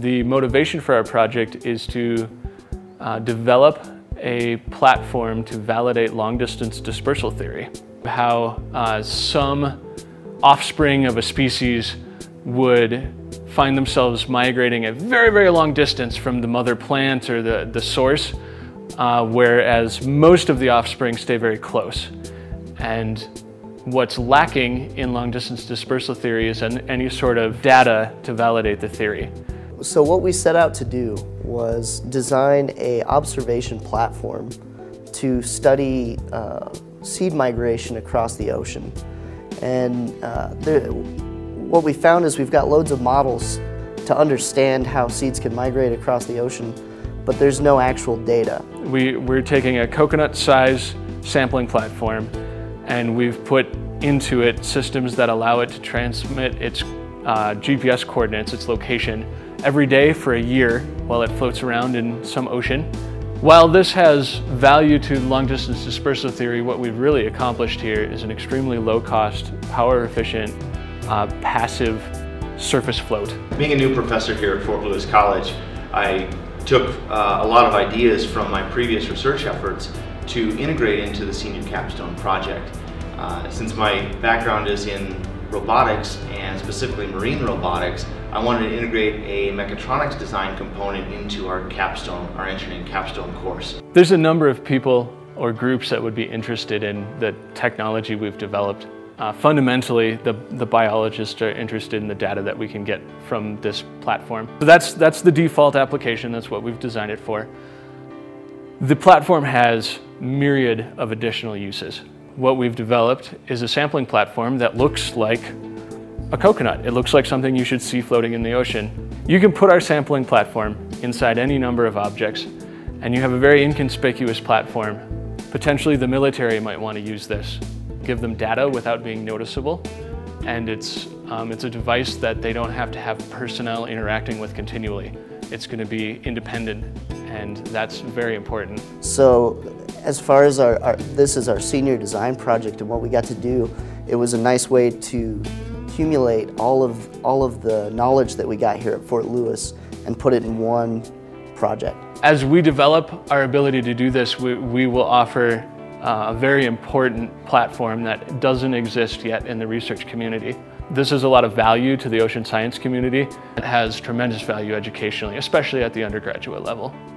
The motivation for our project is to develop a platform to validate long-distance dispersal theory. How some offspring of a species would find themselves migrating a very, very long distance from the mother plant or the source, whereas most of the offspring stay very close. And what's lacking in long-distance dispersal theory is any sort of data to validate the theory. So what we set out to do was design an observation platform to study seed migration across the ocean. And what we found is we've got loads of models to understand how seeds can migrate across the ocean, but there's no actual data. We're taking a coconut-size sampling platform, and we've put into it systems that allow it to transmit its GPS coordinates, its location, every day for a year while it floats around in some ocean. While this has value to long-distance dispersal theory, what we've really accomplished here is an extremely low-cost, power-efficient, passive surface float. Being a new professor here at Fort Lewis College, I took a lot of ideas from my previous research efforts to integrate into the senior capstone project. Since my background is in robotics and specifically marine robotics, I wanted to integrate a mechatronics design component into our engineering capstone course. There's a number of people or groups that would be interested in the technology we've developed. Fundamentally, the biologists are interested in the data that we can get from this platform. So that's the default application, that's what we've designed it for. The platform has myriad of additional uses. What we've developed is a sampling platform that looks like a coconut. It looks like something you should see floating in the ocean. You can put our sampling platform inside any number of objects, and you have a very inconspicuous platform. Potentially the military might want to use this. Give them data without being noticeable, and it's a device that they don't have to have personnel interacting with continually. It's going to be independent, and that's very important. So as far as this is our senior design project, and what we got to do, it was a nice way to accumulate all of the knowledge that we got here at Fort Lewis and put it in one project. As we develop our ability to do this, we will offer a very important platform that doesn't exist yet in the research community. This is a lot of value to the ocean science community. It has tremendous value educationally, especially at the undergraduate level.